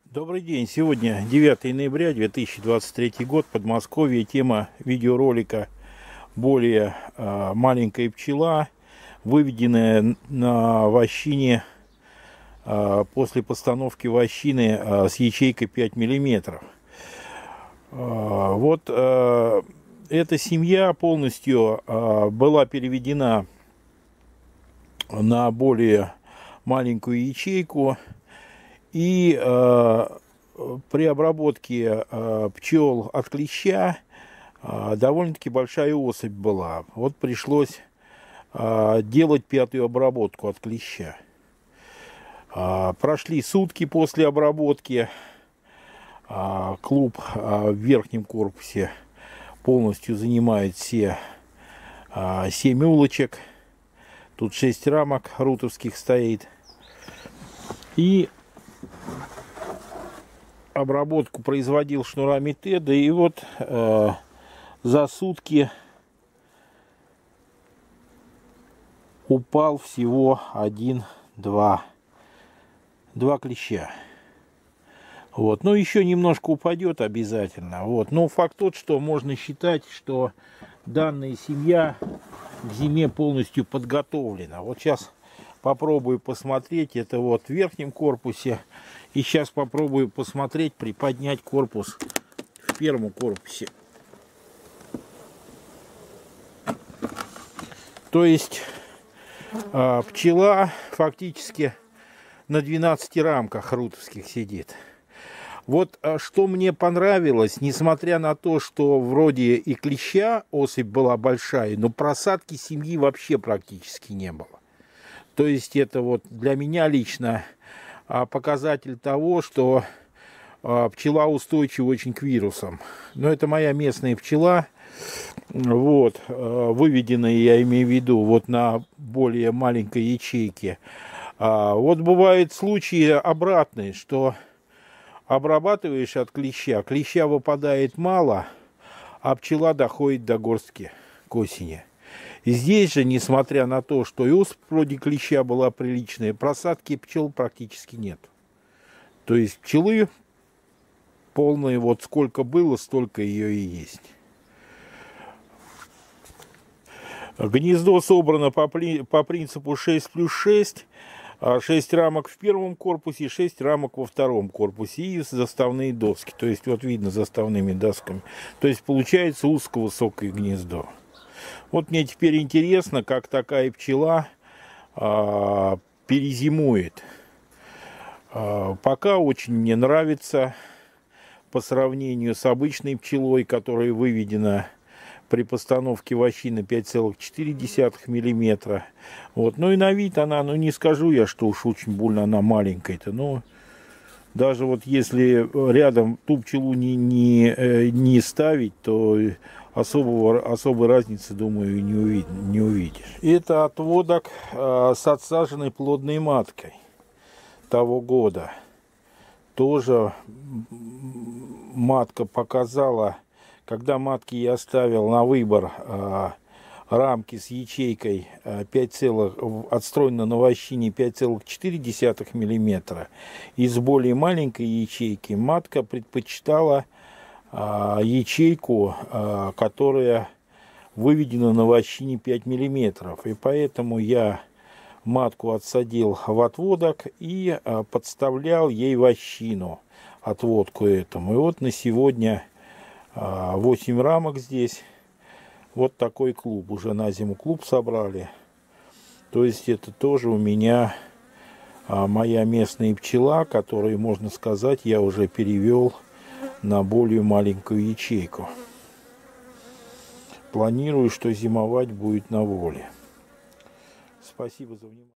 Добрый день. Сегодня 9 ноября 2023 год. Подмосковье. Тема видеоролика более маленькая пчела, выведенная на вощине после постановки вощины с ячейкой 5 миллиметров. Вот эта семья полностью была переведена на более маленькую ячейку. И при обработке пчел от клеща довольно-таки большая особь была. Вот пришлось делать пятую обработку от клеща. Прошли сутки после обработки. Клуб в верхнем корпусе полностью занимает все 7 улочек. Тут 6 рамок рутовских стоит. И обработку производил шнурами Теда, и вот за сутки упал всего два клеща. Вот. Ну, еще немножко упадет обязательно. Вот. Но факт тот, что можно считать, что данная семья к зиме полностью подготовлена. Вот сейчас попробую посмотреть. Это вот в верхнем корпусе. И сейчас попробую посмотреть, приподнять корпус в первом корпусе. То есть пчела фактически на 12 рамках рутовских сидит. Вот что мне понравилось, несмотря на то, что вроде и клеща особь была большая, но просадки семьи вообще практически не было. То есть это вот для меня лично показатель того, что пчела устойчива очень к вирусам. Но это моя местная пчела, вот, выведенная, я имею в виду, вот на более маленькой ячейке. Вот бывают случаи обратные, что обрабатываешь от клеща выпадает мало, а пчела доходит до горстки к осени. И здесь же, несмотря на то, что и особь вроде клеща была приличная, просадки пчел практически нет. То есть пчелы полные, вот сколько было, столько ее и есть. Гнездо собрано по принципу 6+6. 6 рамок в первом корпусе, 6 рамок во втором корпусе и заставные доски. То есть вот видно заставными досками. То есть получается узко-высокое гнездо. Вот мне теперь интересно, как такая пчела перезимует. Пока очень мне нравится по сравнению с обычной пчелой, которая выведена при постановке вощины 5,4 миллиметра. Вот. Ну и на вид она, ну не скажу я, что уж очень больно она маленькая-то, но даже вот если рядом ту пчелу не ставить, то особой разницы, думаю, не увидишь. Это отводок с отсаженной плодной маткой того года. Тоже матка показала, когда матки я оставил на выбор рамки с ячейкой отстроена на вощине 5,4 миллиметра, и с более маленькой ячейки матка предпочитала ячейку, которая выведена на вощине 5 миллиметров. И поэтому я матку отсадил в отводок и подставлял ей вощину, отводку этому. И вот на сегодня 8 рамок здесь. Вот такой клуб. Уже на зиму клуб собрали. То есть это тоже у меня моя местная пчела, которую, можно сказать, я уже перевел на более маленькую ячейку. Планирую, что зимовать будет на воле. Спасибо за внимание.